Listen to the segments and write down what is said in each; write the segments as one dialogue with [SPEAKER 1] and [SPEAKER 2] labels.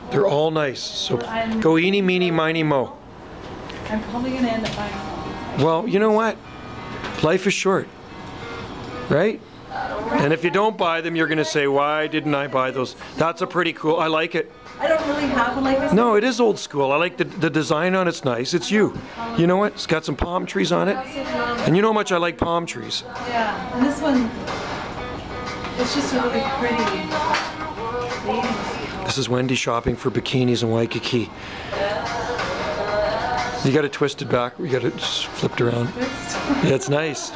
[SPEAKER 1] They're all nice. So go eeny, meeny, miny, mo.
[SPEAKER 2] I'm probably going to end up buying one.
[SPEAKER 1] Well, you know what? Life is short, right? And if you don't buy them, you're going to say, why didn't I buy those? That's a pretty cool, I like it.
[SPEAKER 2] I don't really have one like this.
[SPEAKER 1] No, it is old school. I like the design on it's nice. It's you. You know what? It's got some palm trees on it. And you know how much I like palm trees.
[SPEAKER 2] Yeah, and this one, it's just really pretty.
[SPEAKER 1] This is Wendy shopping for bikinis in Waikiki. You got it twisted back. We got it flipped around. Yeah, it's nice.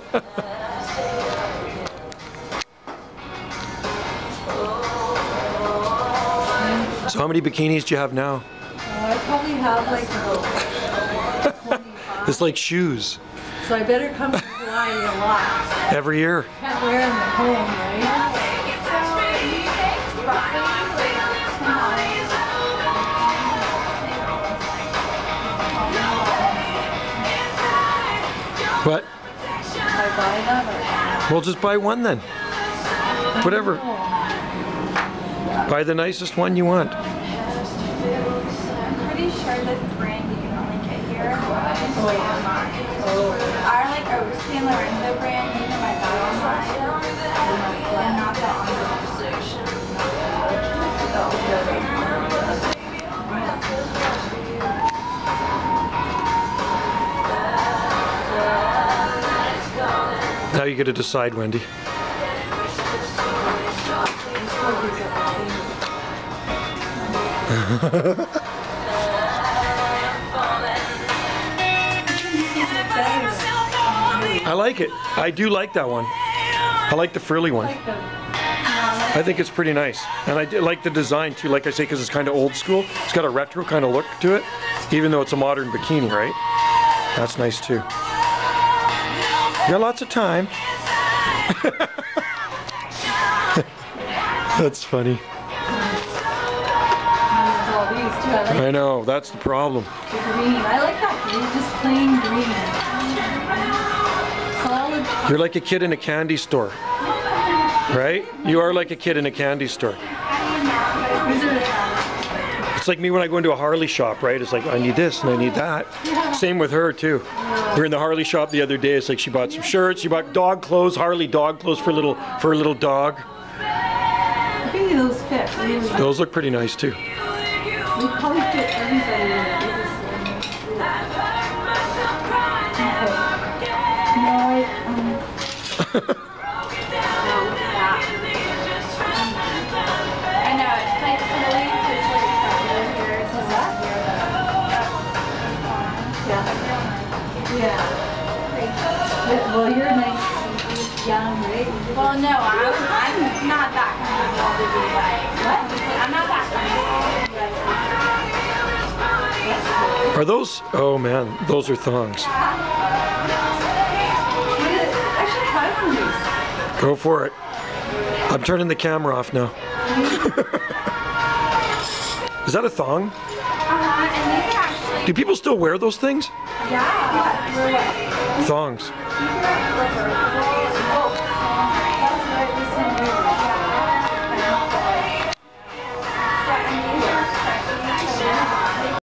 [SPEAKER 1] So how many bikinis do you have now?
[SPEAKER 2] I probably have like about 25.
[SPEAKER 1] It's like shoes.
[SPEAKER 2] So I better come to Hawaii a lot.
[SPEAKER 1] Every year.
[SPEAKER 2] Can't wear them at home, right?
[SPEAKER 1] What?
[SPEAKER 2] Should I buy that or?
[SPEAKER 1] Well, just buy one then. Whatever. Buy the nicest one you want.
[SPEAKER 3] I'm pretty sure this brand you can only get here.
[SPEAKER 2] Oh, yeah.
[SPEAKER 3] Our like San Lorenzo brand, you can buy that online. And not that
[SPEAKER 1] Now you get to decide, Wendy. I like it. I do like that one. I like the frilly one. I think it's pretty nice. And I like the design too, like I say, because it's kind of old school. It's got a retro kind of look to it, even though it's a modern bikini, right? That's nice too. You got lots of time. That's funny. I know, that's the problem.
[SPEAKER 2] The green. I like that green, just plain green. Solid.
[SPEAKER 1] You're like a kid in a candy store, right? You are like a kid in a candy store. It's like me when I go into a Harley shop, right? It's like, I need this and I need that. Same with her too. We were in the Harley shop the other day. It's like she bought some shirts, she bought dog clothes, Harley dog clothes for a little dog.
[SPEAKER 2] I think those fit really.
[SPEAKER 1] Those look pretty nice too.
[SPEAKER 2] We probably fit everybody.
[SPEAKER 3] I know, it's like really socially accepted here. It's just not here though.
[SPEAKER 2] Yeah. Well, you're nice, young, right?
[SPEAKER 3] Well, no, I'm not that kind of girl to be like, what? I'm not that kind of girl.
[SPEAKER 1] Are those, oh man, those are thongs.
[SPEAKER 2] I should try one of these.
[SPEAKER 1] Go for it. I'm turning the camera off now. Is that a thong?
[SPEAKER 3] And these are actually,
[SPEAKER 1] Do people still wear those things?
[SPEAKER 3] yeah.
[SPEAKER 1] Thongs.